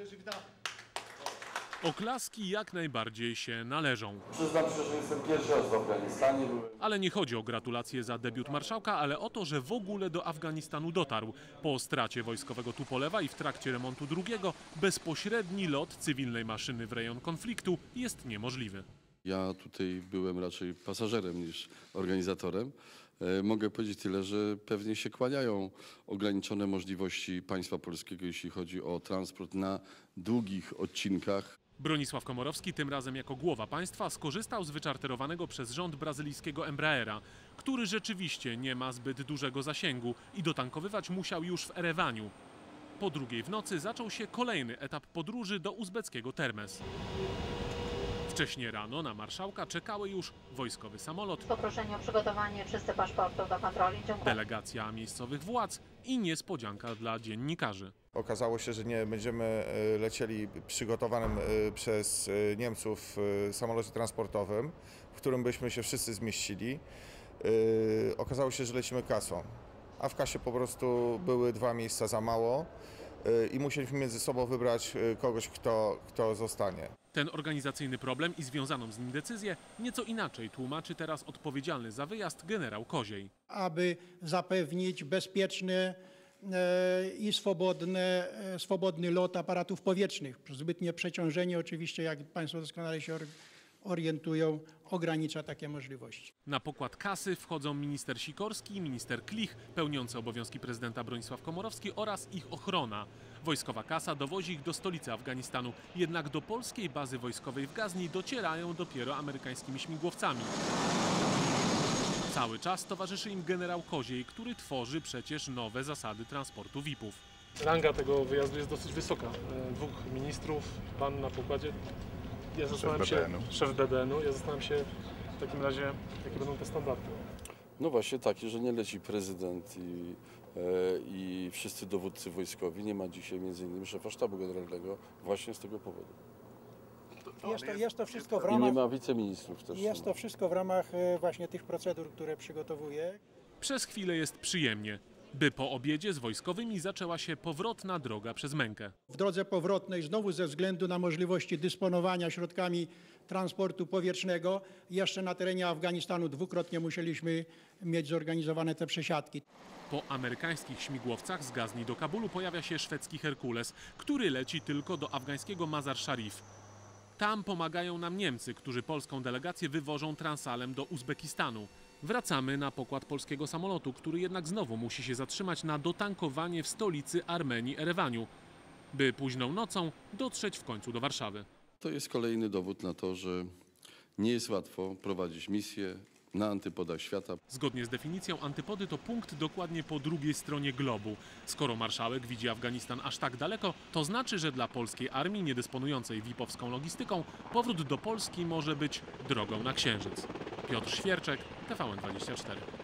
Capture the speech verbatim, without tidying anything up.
Oklaski jak najbardziej się należą. Przyznam się, że jestem pierwszy raz w Afganistanie. Ale nie chodzi o gratulacje za debiut marszałka, ale o to, że w ogóle do Afganistanu dotarł. Po stracie wojskowego Tupolewa i w trakcie remontu drugiego, bezpośredni lot cywilnej maszyny w rejon konfliktu jest niemożliwy. Ja tutaj byłem raczej pasażerem niż organizatorem. E, mogę powiedzieć tyle, że pewnie się kłaniają ograniczone możliwości państwa polskiego, jeśli chodzi o transport na długich odcinkach. Bronisław Komorowski tym razem jako głowa państwa skorzystał z wyczarterowanego przez rząd brazylijskiego Embraera, który rzeczywiście nie ma zbyt dużego zasięgu i dotankowywać musiał już w Erewaniu. Po drugiej w nocy zaczął się kolejny etap podróży do uzbeckiego Termez. Wcześniej rano na marszałka czekały już wojskowy samolot, Poproszenie o przygotowanie czystych paszportów do kontroli. Dziękuję. delegacja miejscowych władz i niespodzianka dla dziennikarzy. Okazało się, że nie będziemy lecieli przygotowanym przez Niemców samolocie transportowym, w którym byśmy się wszyscy zmieścili. Okazało się, że lecimy kasą, a w kasie po prostu były dwa miejsca za mało i musieliśmy między sobą wybrać kogoś, kto, kto zostanie. Ten organizacyjny problem i związaną z nim decyzję nieco inaczej tłumaczy teraz odpowiedzialny za wyjazd generał Koziej. Aby zapewnić bezpieczny i swobodny, swobodny lot aparatów powietrznych. Zbytnie przeciążenie oczywiście, jak Państwo doskonale się orientują, ogranicza takie możliwości. Na pokład kasy wchodzą minister Sikorski, minister Klich, pełniący obowiązki prezydenta Bronisław Komorowski oraz ich ochrona. Wojskowa kasa dowozi ich do stolicy Afganistanu, jednak do polskiej bazy wojskowej w Gazni docierają dopiero amerykańskimi śmigłowcami. Cały czas towarzyszy im generał Koziej, który tworzy przecież nowe zasady transportu V I P-ów. Ranga tego wyjazdu jest dosyć wysoka. Dwóch ministrów, pan na pokładzie. Ja zastanawiam się, szef B D N-u, ja zastanawiam się w takim razie, jakie będą te standardy. No właśnie takie, że nie leci prezydent i, e, i wszyscy dowódcy wojskowi. Nie ma dzisiaj między innymi szefa sztabu generalnego właśnie z tego powodu. Jest to, jest to wszystko w I nie ramach, ma wiceministrów też. jest to wszystko w ramach właśnie tych procedur, które przygotowuje. Przez chwilę jest przyjemnie, by po obiedzie z wojskowymi zaczęła się powrotna droga przez mękę. W drodze powrotnej, znowu ze względu na możliwości dysponowania środkami transportu powietrznego, jeszcze na terenie Afganistanu dwukrotnie musieliśmy mieć zorganizowane te przesiadki. Po amerykańskich śmigłowcach z Gazni do Kabulu pojawia się szwedzki Herkules, który leci tylko do afgańskiego Mazar Sharif. Tam pomagają nam Niemcy, którzy polską delegację wywożą transalem do Uzbekistanu. Wracamy na pokład polskiego samolotu, który jednak znowu musi się zatrzymać na dotankowanie w stolicy Armenii Erewaniu, by późną nocą dotrzeć w końcu do Warszawy. To jest kolejny dowód na to, że nie jest łatwo prowadzić misję na antypodach świata. Zgodnie z definicją antypody to punkt dokładnie po drugiej stronie globu. Skoro marszałek widzi Afganistan aż tak daleko, to znaczy, że dla polskiej armii niedysponującej V I P-owską logistyką powrót do Polski może być drogą na Księżyc. Piotr Świerczek, T V N dwadzieścia cztery.